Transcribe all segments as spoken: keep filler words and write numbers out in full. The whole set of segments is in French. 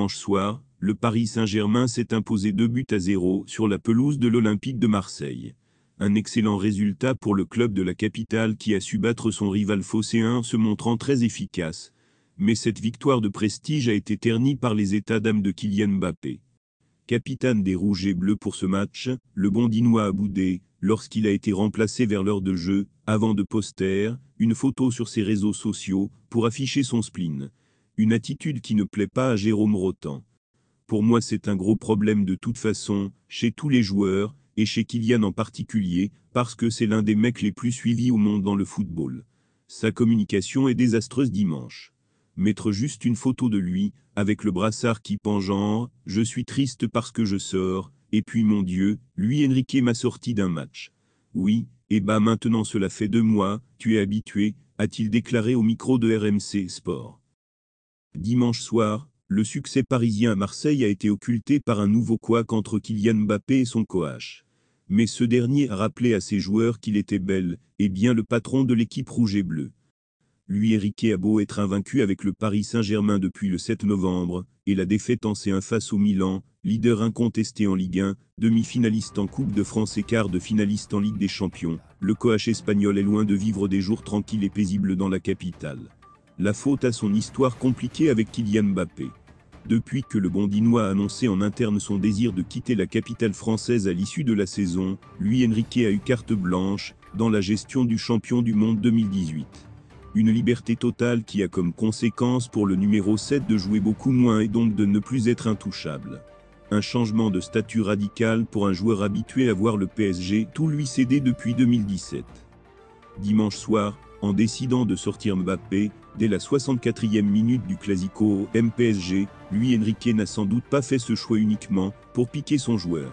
Dimanche soir, le Paris Saint-Germain s'est imposé deux buts à zéro sur la pelouse de l'Olympique de Marseille. Un excellent résultat pour le club de la capitale qui a su battre son rival phocéen en se montrant très efficace. Mais cette victoire de prestige a été ternie par les états d'âme de Kylian Mbappé. Capitaine des Rouges et Bleus pour ce match, le Bondinois a boudé, lorsqu'il a été remplacé vers l'heure de jeu, avant de poster une photo sur ses réseaux sociaux pour afficher son spleen. Une attitude qui ne plaît pas à Jérôme Rotten. Pour moi c'est un gros problème de toute façon, chez tous les joueurs, et chez Kylian en particulier, parce que c'est l'un des mecs les plus suivis au monde dans le football. Sa communication est désastreuse dimanche. Mettre juste une photo de lui, avec le brassard qui pend genre, je suis triste parce que je sors, et puis mon Dieu, lui Enrique m'a sorti d'un match. Oui, et bah maintenant cela fait deux mois, tu es habitué, a-t-il déclaré au micro de R M C Sport. Dimanche soir, le succès parisien à Marseille a été occulté par un nouveau couac entre Kylian Mbappé et son coach. Mais ce dernier a rappelé à ses joueurs qu'il était bel et bien le patron de l'équipe rouge et bleue. Lui Enrique a beau être invaincu avec le Paris Saint-Germain depuis le sept novembre, et la défaite en C un face au Milan, leader incontesté en Ligue un, demi-finaliste en Coupe de France et quart de finaliste en Ligue des Champions, le coach espagnol est loin de vivre des jours tranquilles et paisibles dans la capitale. La faute à son histoire compliquée avec Kylian Mbappé. Depuis que le Bondinois a annoncé en interne son désir de quitter la capitale française à l'issue de la saison, lui Enrique a eu carte blanche dans la gestion du champion du monde deux mille dix-huit. Une liberté totale qui a comme conséquence pour le numéro sept de jouer beaucoup moins et donc de ne plus être intouchable. Un changement de statut radical pour un joueur habitué à voir le P S G tout lui céder depuis deux mille dix-sept. Dimanche soir, en décidant de sortir Mbappé, dès la soixante-quatrième minute du Classico M P S G, lui Enrique n'a sans doute pas fait ce choix uniquement pour piquer son joueur.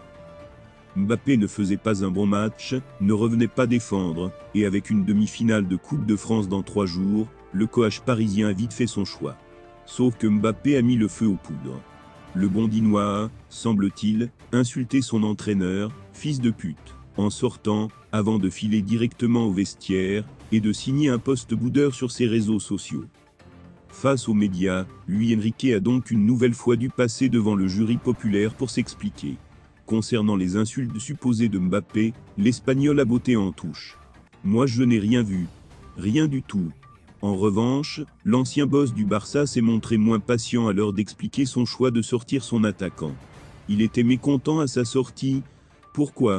Mbappé ne faisait pas un bon match, ne revenait pas défendre, et avec une demi-finale de Coupe de France dans trois jours, le coach parisien a vite fait son choix. Sauf que Mbappé a mis le feu aux poudres. Le Bondinois a, semble-t-il, insulté son entraîneur, fils de pute, en sortant, avant de filer directement au vestiaire, et de signer un post boudeur sur ses réseaux sociaux. Face aux médias, lui Enrique a donc une nouvelle fois dû passer devant le jury populaire pour s'expliquer. Concernant les insultes supposées de Mbappé, l'Espagnol a botté en touche. Moi je n'ai rien vu. Rien du tout. En revanche, l'ancien boss du Barça s'est montré moins patient à l'heure d'expliquer son choix de sortir son attaquant. Il était mécontent à sa sortie. Pourquoi ?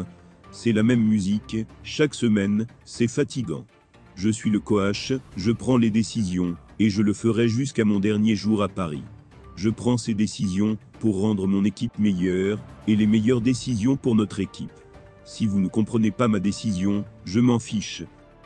C'est la même musique, chaque semaine, c'est fatigant. Je suis le coach, je prends les décisions, et je le ferai jusqu'à mon dernier jour à Paris. Je prends ces décisions pour rendre mon équipe meilleure, et les meilleures décisions pour notre équipe. Si vous ne comprenez pas ma décision, je m'en fiche.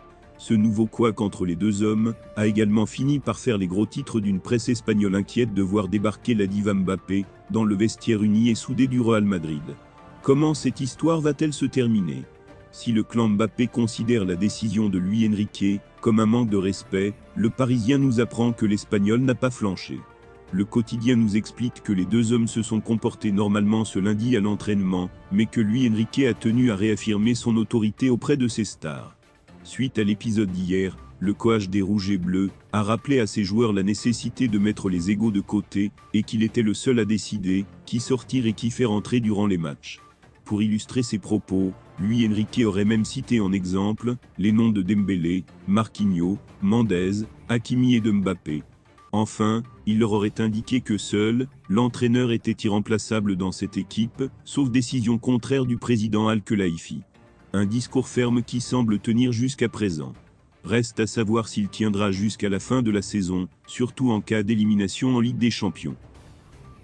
Ce nouveau couac entre les deux hommes a également fini par faire les gros titres d'une presse espagnole inquiète de voir débarquer la diva Mbappé dans le vestiaire uni et soudé du Real Madrid. Comment cette histoire va-t-elle se terminer ? Si le clan Mbappé considère la décision de Luis Enrique comme un manque de respect, le Parisien nous apprend que l'Espagnol n'a pas flanché. Le quotidien nous explique que les deux hommes se sont comportés normalement ce lundi à l'entraînement, mais que Luis Enrique a tenu à réaffirmer son autorité auprès de ses stars. Suite à l'épisode d'hier, le coach des Rouges et Bleus a rappelé à ses joueurs la nécessité de mettre les égos de côté et qu'il était le seul à décider qui sortir et qui faire entrer durant les matchs. Pour illustrer ses propos, Luis Enrique aurait même cité en exemple les noms de Dembélé, Marquinhos, Mendes, Hakimi et de Mbappé. Enfin, il leur aurait indiqué que seul l'entraîneur était irremplaçable dans cette équipe, sauf décision contraire du président Al-Khelaifi. Un discours ferme qui semble tenir jusqu'à présent. Reste à savoir s'il tiendra jusqu'à la fin de la saison, surtout en cas d'élimination en Ligue des Champions.